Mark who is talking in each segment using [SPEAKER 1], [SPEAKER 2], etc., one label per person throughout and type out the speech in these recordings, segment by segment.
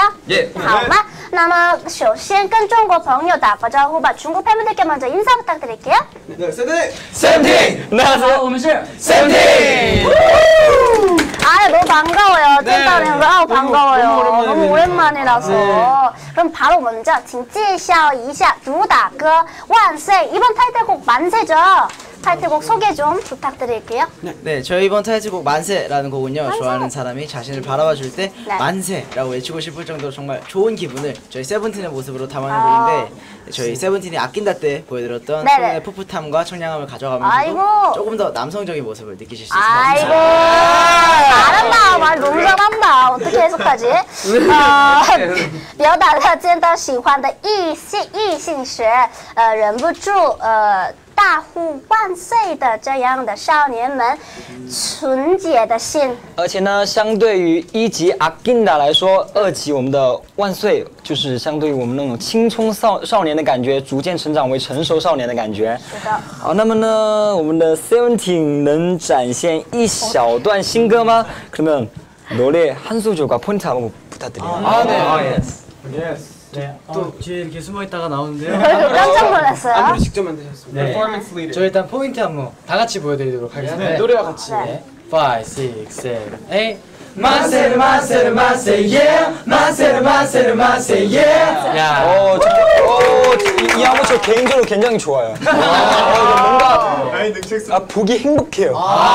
[SPEAKER 1] 예.
[SPEAKER 2] 好吗？那么首先跟中国朋友打个招呼吧，中国팬분들께 먼저 인사 부탁드릴게요.
[SPEAKER 3] 네, 세븐틴!
[SPEAKER 1] 세븐틴!
[SPEAKER 4] 안녕하세요, 我们是
[SPEAKER 1] 세븐틴!
[SPEAKER 2] 아, 너무 반가워요. 찐따는 아, 반가워요. 너무 오랜만이라서. 그럼 바로 먼저 请介绍一下主打歌万岁. 이번 타이틀곡 만세죠? 타이틀곡 소개 좀 부탁드릴게요.
[SPEAKER 5] 네, 저희 이번 타이틀곡 만세라는 곡은요. 만세. 좋아하는 사람이 자신을 바라봐줄 때 만세라고 외치고 싶을 정도로 정말 좋은 기분을 저희 세븐틴의 모습으로 담아낸 곡인데 저희 세븐틴이 아낀다 때 보여드렸던 소년의 풋풋함과 청량함을 가져가면서도 조금 더 남성적인 모습을 느끼실 수 있습니다.
[SPEAKER 2] 아이고 잘한다. 말 너무 잘한다. 어떻게 해석하지? 表达了见到喜欢的异性时忍不住大呼万岁的这样的少年们纯洁的心。
[SPEAKER 4] 而且呢，相对于一级阿金达来说，二级我们的万岁就是相对于我们那种青葱少年的感觉，逐渐成长为成熟少年的感觉。
[SPEAKER 2] 是的。
[SPEAKER 4] 好，那么呢，我们的 Seventeen 能展现一小段新歌吗？ 그러면 노래 한 소절과 포인트 한번 부탁드려요.
[SPEAKER 1] 아, 네.
[SPEAKER 3] Yes.
[SPEAKER 6] 네, 또 뒤에 이렇게 숨어 있다가 나오는데요.
[SPEAKER 2] 깜짝 놀랐어요.
[SPEAKER 3] 안무를 직접 만드셨습니다.
[SPEAKER 6] 네.
[SPEAKER 3] Performance leader.
[SPEAKER 6] 저 일단 포인트 안무 다 같이 보여드리도록 하겠습니다.
[SPEAKER 3] 네, 노래와 같이.
[SPEAKER 2] 네.
[SPEAKER 6] 5, 6, 7, 8.
[SPEAKER 1] 만세를 만세를 만세 yeah 만세를 만세를 만세 yeah
[SPEAKER 6] 야,
[SPEAKER 4] 이 안무 저 개인적으로 굉장히 좋아요. 뭔가 보기 행복해요.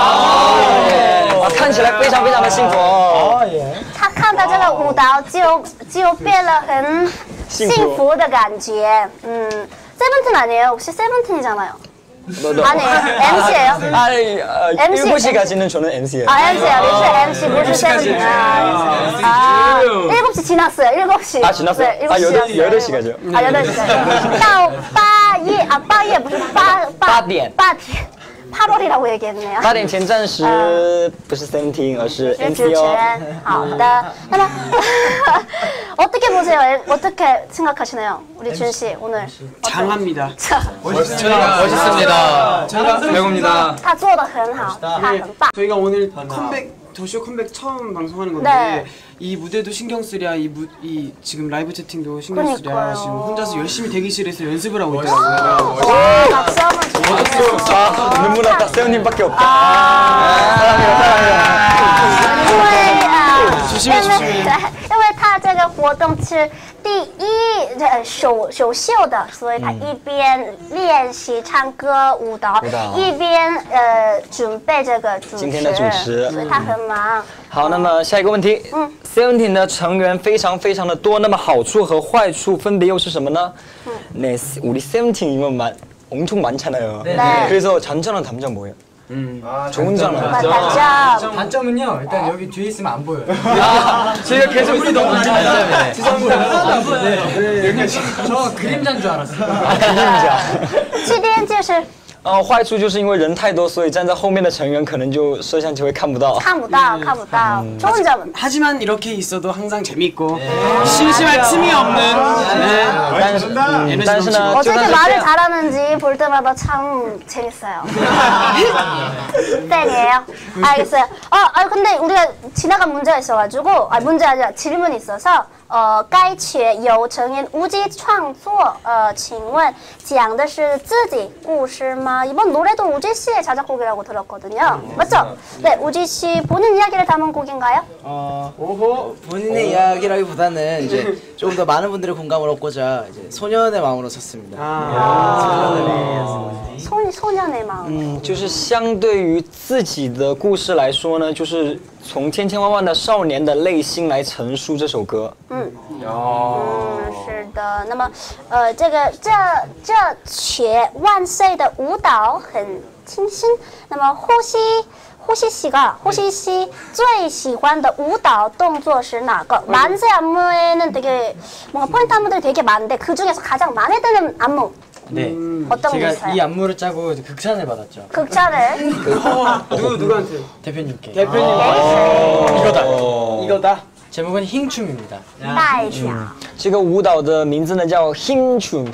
[SPEAKER 4] 看起来非常非常的幸福。
[SPEAKER 2] 他看到这个舞蹈就变了很幸福的感觉。세븐틴 아니에요? 혹시 세븐틴이잖아요. 아니에요. MC예요? MC.
[SPEAKER 4] 7시까지는 저는 MC예요.
[SPEAKER 2] 아, MC예요. MC不是세븐틴. 아, 7시 지났어요. 7시.
[SPEAKER 4] 아, 지났어요?
[SPEAKER 2] 네,
[SPEAKER 4] 아,
[SPEAKER 2] 7시였어요.
[SPEAKER 4] 8시까지요.
[SPEAKER 2] 아, 8시까지. 到8夜啊，8夜不是8点。8点。8월이라고 얘기했네요.
[SPEAKER 4] 8点前暂时不是 Seventeen， 而是 MC요.
[SPEAKER 2] 好的. 그러면 어떻게 보세요? 어떻게 생각하시나요? 우리 준 씨 오늘.
[SPEAKER 3] 장합니다.
[SPEAKER 1] 저희가 멋있습니다. 저희가 배우입니다.
[SPEAKER 2] 他做得很好，他很棒。
[SPEAKER 3] 저희가 오늘 더쇼 컴백 처음 방송하는 건데
[SPEAKER 2] 네.
[SPEAKER 3] 이 무대도 신경 쓰랴 이 지금 라이브 채팅도 신경 쓰랴
[SPEAKER 2] 그러니까요.
[SPEAKER 3] 지금 혼자서 열심히 대기실에서 연습을 하고 있더라고요.
[SPEAKER 2] 와, 박수 한번 주세요.
[SPEAKER 4] 눈물 났다. 세븐틴밖에 없다.
[SPEAKER 2] 사랑해요.
[SPEAKER 3] 조심해 조심해.
[SPEAKER 2] 因为他这个活动是第一首秀的，所以他一边练习唱歌舞蹈，一边准备这个主持，
[SPEAKER 4] 今天的主持，
[SPEAKER 2] 所以他很忙。
[SPEAKER 4] 好，那么下一个问题，Seventeen 的成员非常非常的多，那么好处和坏处分别又是什么呢？네 우리 세븐틴이면 엄청 많잖아요.
[SPEAKER 2] 네.
[SPEAKER 4] 그래서 장점은 단점 뭐예요? 좋은 점.
[SPEAKER 2] 단점.
[SPEAKER 6] 단점은요, 일단 여기 뒤에 있으면 안 보여요.
[SPEAKER 1] 저희가 계속 우리 너무 많이
[SPEAKER 6] 죄송합니다. 저 그림자인 줄 알았어요.
[SPEAKER 4] 그림자.
[SPEAKER 2] 这边就是
[SPEAKER 4] 坏处就是因为人太多，所以站在后面的成员可能就摄像机会看不到。
[SPEAKER 2] 看不到。 좋은 점은
[SPEAKER 3] 하지만 이렇게 있어도 항상 재밌고 심심할 틈이 없는
[SPEAKER 4] 但是呢，
[SPEAKER 2] 어떻게 말을 잘하는지 볼 때마다 참 재밌어요. 팬이에요. 알겠어요. 근데 우리가 지나간 문제가 있어가지고 문제 아니라 질문이 있어서 该曲由成员无极创作请问讲的是自己故事吗? 이번 노래도 우지 씨의 자작곡이라고 들었거든요. 맞죠? 네, 우지 씨 본인 이야기를 담은 곡인가요?
[SPEAKER 5] 본인의 이야기라기보다는 이제 조금 더 많은 분들의 공감을 얻고자 이제 소년의 마음으로 썼습니다.
[SPEAKER 2] 소년의 마음.
[SPEAKER 4] 就是相对于自己的故事来说呢，就是从千千万万的少年的内心来陈述这首歌。
[SPEAKER 2] 是的。那么这曲万岁的舞蹈很清新。那么호시 씨最喜欢的舞蹈动作是哪个? 만세 안무에는 되게 뭔가 포인트 안무들이 되게 많은데 그 중에서 가장 마음에 드는 안무
[SPEAKER 6] 네.
[SPEAKER 2] 어떤 게
[SPEAKER 6] 제가
[SPEAKER 2] 있어요?
[SPEAKER 6] 이 안무를 짜고 극찬을 받았죠.
[SPEAKER 2] 극찬을?
[SPEAKER 3] 누구한테?
[SPEAKER 6] 대표님께.
[SPEAKER 3] 대표님. 이거다.
[SPEAKER 6] 제목은 힝춤입니다.
[SPEAKER 2] 带跳。
[SPEAKER 4] 这个舞蹈的名字呢叫 힘춤，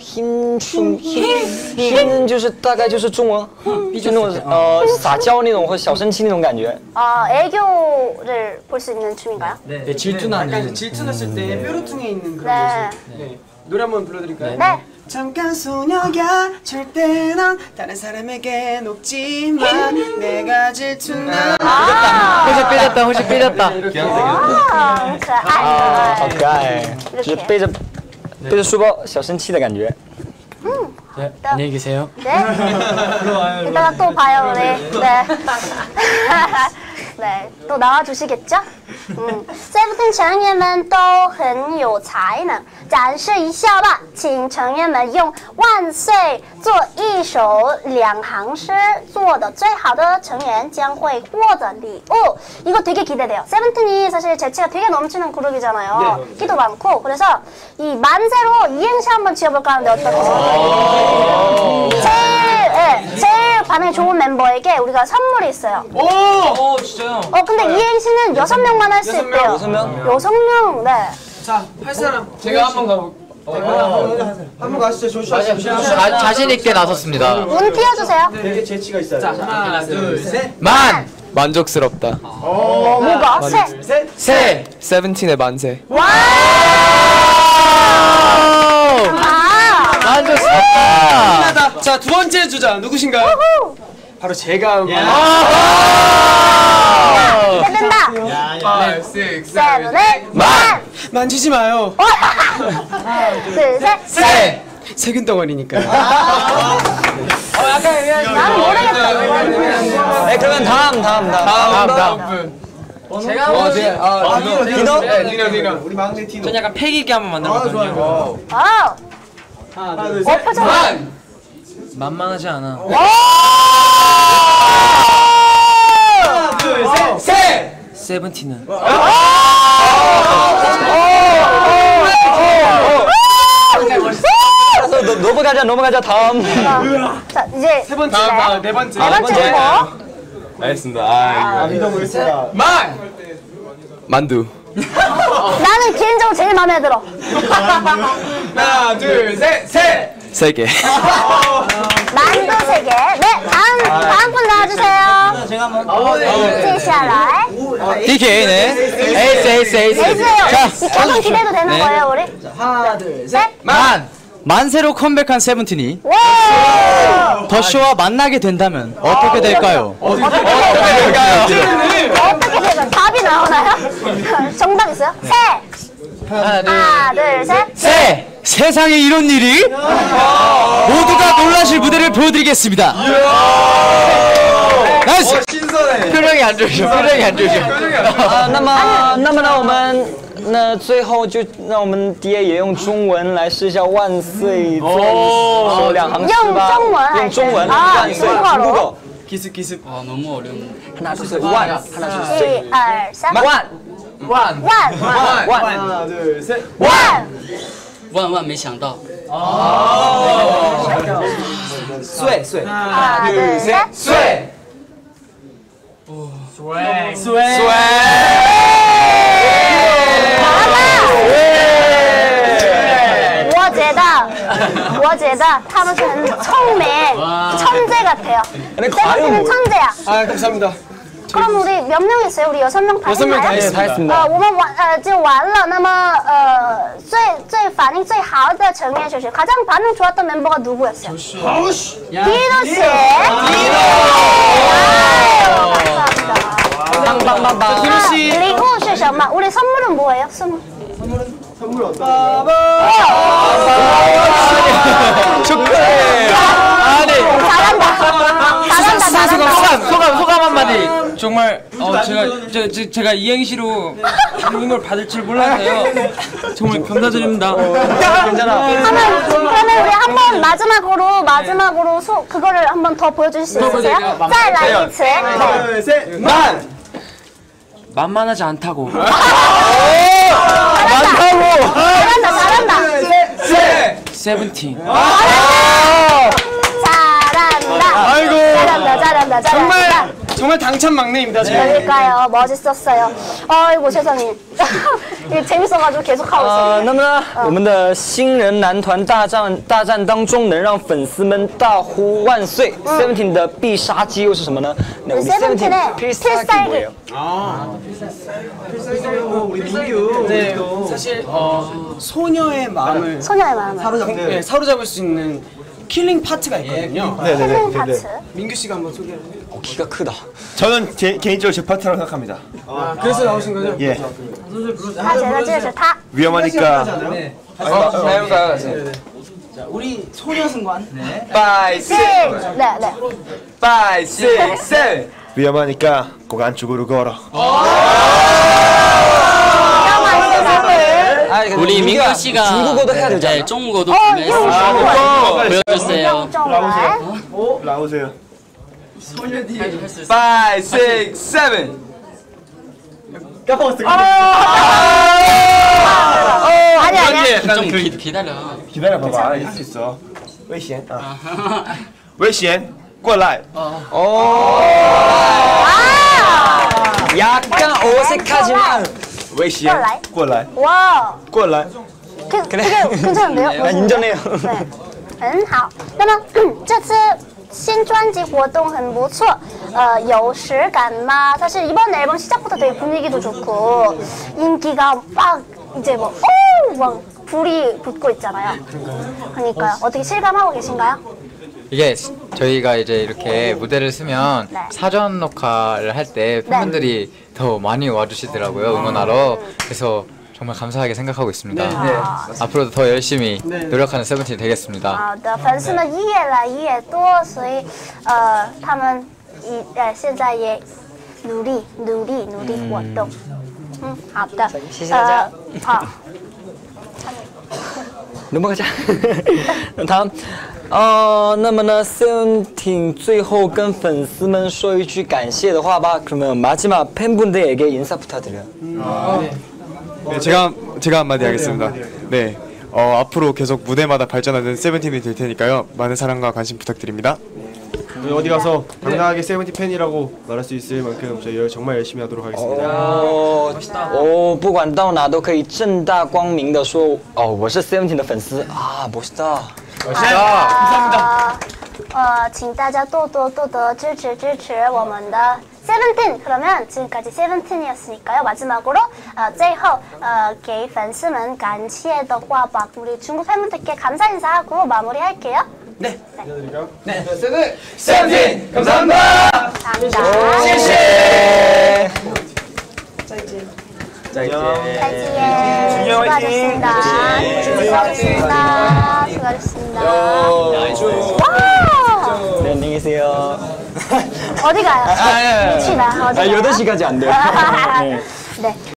[SPEAKER 4] 힘就是大概就是中文，就那种撒娇那种或小生气那种感觉。
[SPEAKER 2] 애교를 볼 수 있는 춤인가요?
[SPEAKER 6] 네, 질투나는.
[SPEAKER 3] 약간 질투났을 때 뾰루퉁에 있는 그런
[SPEAKER 2] 네.
[SPEAKER 3] 모습. 네. 노래 한번 불러드릴까요?
[SPEAKER 2] 네.
[SPEAKER 3] 잠깐 소녀야 절대 넌 다른 사람에게 녹지만 내가 질투나.
[SPEAKER 6] 호시 삐졌다, 호시 삐졌다.
[SPEAKER 2] 很可爱。
[SPEAKER 4] 好可爱，就是背着书包小生气的感觉。
[SPEAKER 6] 네, 안녕히 계세요.
[SPEAKER 2] 네. 이따가 또 봐요 우리. 네. 네, 또 나와주시겠죠? 세븐틴成员们都很有才能，展示一下吧，请成员们用万岁做一首两行诗，做的最好的成员将会获得礼物。 이거 되게 기대돼요. 세븐틴이 사실 재치가 되게 넘치는 그룹이잖아요. 끼도 많고. 그래서 이 만세로 이행시 한번 지어볼까 하는데 어떨까요? 제일 반응이 좋은 멤버에게 우리가 선물이 있어요.
[SPEAKER 6] 오, 진짜요?
[SPEAKER 2] 근데 이행시는 6명만 할 수 있대요.
[SPEAKER 4] 6명?
[SPEAKER 2] 6명, 네.
[SPEAKER 3] 자, 할 사람.
[SPEAKER 6] 제가 한번 가볼게요.
[SPEAKER 3] 한번 가시죠. 조슈아 씨.
[SPEAKER 6] 자신 있게 나섰습니다.
[SPEAKER 2] 운 띄워주세요.
[SPEAKER 3] 되게 재치가 있어요. 자, 하나, 둘, 셋.
[SPEAKER 7] 만족스럽다.
[SPEAKER 2] 뭐가? 새.
[SPEAKER 7] 새 세븐틴의 만세.
[SPEAKER 2] 와!
[SPEAKER 6] 만족스럽다.
[SPEAKER 3] 자, 두 번째 주자 누구신가요? 바로 제가
[SPEAKER 2] 기대된다.
[SPEAKER 7] 5, 6,
[SPEAKER 2] 세븐의 만!
[SPEAKER 3] 만지지 마요.
[SPEAKER 2] 둘, 셋.
[SPEAKER 7] 새.
[SPEAKER 3] 세균 덩어리니까.
[SPEAKER 2] 나는 모르겠다.
[SPEAKER 4] 네, 그러면 다음.
[SPEAKER 6] 제가
[SPEAKER 4] 디노?
[SPEAKER 3] 디노. 우리 막내 디노.
[SPEAKER 6] 전 약간 패기있게 한번 만들어봤거든요.
[SPEAKER 3] 하나, 둘, 셋.
[SPEAKER 2] 표정.
[SPEAKER 6] 만만하지 않아.
[SPEAKER 3] 하나, 둘, 셋. 셋.
[SPEAKER 6] 세븐틴은
[SPEAKER 4] 넘어가자 다음.
[SPEAKER 2] 자, 이제
[SPEAKER 3] 세 번째. 네 번째.
[SPEAKER 2] 네 번째 후보.
[SPEAKER 7] 알겠습니다. 만두.
[SPEAKER 2] 나는 개인적으로 제일 마음에 들어.
[SPEAKER 3] 하나, 둘, 셋. 셋.
[SPEAKER 7] 세 개.
[SPEAKER 2] 만두 3개. 네, 다음 분 나와주세요.接下来
[SPEAKER 7] DK네. 에이스.
[SPEAKER 2] 에이스예요. 이 계속 기대도 되는 거예요, 우리?
[SPEAKER 3] 하나, 둘, 셋.
[SPEAKER 2] 셋.
[SPEAKER 6] 만세로 컴백한 세븐틴이
[SPEAKER 2] 와!
[SPEAKER 6] 더 쇼와 만나게 된다면 어떻게 될까요?
[SPEAKER 2] 어떻게 될까요? 답이 나오나요? 정답 있어요? 셋. 하나, 둘, 셋.
[SPEAKER 6] 새! 세상에 이런 일이? 모두가 놀라실 무대를 보여드리겠습니다. 나이스!
[SPEAKER 3] 신선해.
[SPEAKER 6] 표정이 안 좋으셔.
[SPEAKER 4] 那么呢，我们最后就让我们爹也用中文来试一下万岁说两行诗吧。用中文万岁。如果
[SPEAKER 3] 기습.
[SPEAKER 6] 너무 어려운.
[SPEAKER 4] 하나 둘 셋万，하나 둘 셋
[SPEAKER 2] 1, 2, 3.
[SPEAKER 4] 万
[SPEAKER 3] 하나, 둘, 셋.
[SPEAKER 6] 万没想到。
[SPEAKER 4] 岁
[SPEAKER 2] 하나, 둘, 셋.
[SPEAKER 3] 岁.
[SPEAKER 2] 我觉得他们是很聪明, 천재 같아요. 세븐틴은 천재야.
[SPEAKER 3] 아, 감사합니다.
[SPEAKER 2] 그럼 우리 몇 명 있어요? 우리 6명 다
[SPEAKER 3] 6명 다
[SPEAKER 2] 했나요?
[SPEAKER 3] 했습니다.
[SPEAKER 2] 我们就完了. 那么最反应最好的成员就是 가장 반응 좋았던 멤버가 누구였어요? 디노 씨. 감사합니다.
[SPEAKER 3] 디노 씨.
[SPEAKER 2] 礼物是什么? 우리 선물은 뭐예요? 선물
[SPEAKER 3] 빠바.
[SPEAKER 6] 축하해. 아니.
[SPEAKER 2] 잘한다.
[SPEAKER 6] 소감 한마디. 정말 제가 이행시로 이걸 받을 줄 몰라서요. 정말 감사드립니다.
[SPEAKER 4] 괜찮아.
[SPEAKER 2] 그러면 우리 한번 마지막으로 그거를 한번 더 보여주실 수 있으세요? 再来一次.
[SPEAKER 3] 하나, 둘, 셋.
[SPEAKER 6] 만만하지 않다고.
[SPEAKER 2] 잘한다.
[SPEAKER 6] 세븐틴.
[SPEAKER 2] 잘한다.
[SPEAKER 3] 정말 당찬 막내입니다. 제가.
[SPEAKER 2] 그러니까요. 멋있었어요. 아이고 세상에. 이게 재밌어가지고 계속 하고 있어요.
[SPEAKER 4] 那么呢，我们的新人男团大战当中，能让粉丝们大呼万岁。Seventeen 的必杀技又是什么呢？那우리
[SPEAKER 2] 세븐틴의
[SPEAKER 4] 필살기 뭐예요?
[SPEAKER 3] 네, 사실 소녀의 마음을 사로잡을 수 있는 킬링 파트가 있거든요.
[SPEAKER 2] 힐링 파트.
[SPEAKER 3] 민규 씨가 한번 소개해.
[SPEAKER 4] 키가 크다.
[SPEAKER 8] 저는 개인적으로 제 파트라고 생각합니다.
[SPEAKER 3] 그래서 나오신 거죠?
[SPEAKER 8] 예.
[SPEAKER 2] 他觉得这是他。
[SPEAKER 8] 위험하니까.
[SPEAKER 5] 자, 우리 소녀승관. 네.
[SPEAKER 7] 5, 6,
[SPEAKER 2] 네, 네.
[SPEAKER 7] 5, 6, 7.
[SPEAKER 8] 위험하니까 꼭 안쪽으로 걸어.
[SPEAKER 9] 우리 민규 씨가
[SPEAKER 4] 중국어도 해야 되잖아.
[SPEAKER 9] 네, 중국어도 보여주세요.
[SPEAKER 2] 用中文。
[SPEAKER 8] 오, 나오세요.
[SPEAKER 7] 5, 6, 7.
[SPEAKER 2] 아니 아니야.
[SPEAKER 9] 좀 기다려.
[SPEAKER 8] 기다려봐봐. 할 수 있어. 危险.危险. 过来.
[SPEAKER 4] 약간 어색하지만
[SPEAKER 8] 危险. 过来.
[SPEAKER 2] 와.
[SPEAKER 8] 过来.
[SPEAKER 2] 되게 괜찮은데요?
[SPEAKER 4] 인정해요.
[SPEAKER 2] 对，很好。那么这次新专辑活动很不错，有实感吗？ 사실 이번 앨범 시작부터 되게 분위기도 좋고 인기가 막 이제 뭐 막 불이 붙고 있잖아요. 그러니까요. 어떻게 실감하고 계신가요?
[SPEAKER 10] 이게 저희가 이제 이렇게 무대를 쓰면
[SPEAKER 2] 네.
[SPEAKER 10] 사전 녹화를 할 때 팬분들이 더 많이 와주시더라고요, 응원하러. 그래서 정말 감사하게 생각하고 있습니다. 앞으로도 더 열심히 노력하는 세븐틴이 되겠습니다.
[SPEAKER 2] 好的，粉丝们越来越多，所以他们现在也努力活动。好的，
[SPEAKER 4] 谢谢大家。
[SPEAKER 2] 好。
[SPEAKER 4] 넘어가자. 다음. 那么呢 세븐틴 最后跟粉丝们说一句感谢的话吧. 그러면 마지막 팬분들에게 인사 부탁드려요.
[SPEAKER 11] 네, 제가 한마디 하겠습니다. 네, 앞으로 계속 무대마다 발전하는 세븐틴이 될 테니까요. 많은 사랑과 관심 부탁드립니다.
[SPEAKER 8] 어디 가서 당당하게 세븐틴 팬이라고 말할 수 있을 만큼 저희 정말 열심히 하도록 하겠습니다.
[SPEAKER 4] 不管到哪都可以正大光明的说，我是 Seventeen 的粉丝啊，멋있다.
[SPEAKER 2] 감사합니다. 请大家多多支持我们的 세븐틴. 그러면 지금까지 세븐틴이었으니까요. 마지막으로 最后给粉丝们感谢的话막 우리 중국 팬분들께 감사 인사하고 마무리할게요.
[SPEAKER 3] 네.
[SPEAKER 7] 네. 세븐틴 감사합니다.
[SPEAKER 2] 감사합니다.
[SPEAKER 7] 谢谢.
[SPEAKER 2] 再见. 수고하셨습니다. 수고하셨습니다.
[SPEAKER 4] 네, 안녕히 계세요.
[SPEAKER 2] 어디 가요? 미치나. 어디 가요?
[SPEAKER 4] 8시까지 안 돼요.
[SPEAKER 2] 네.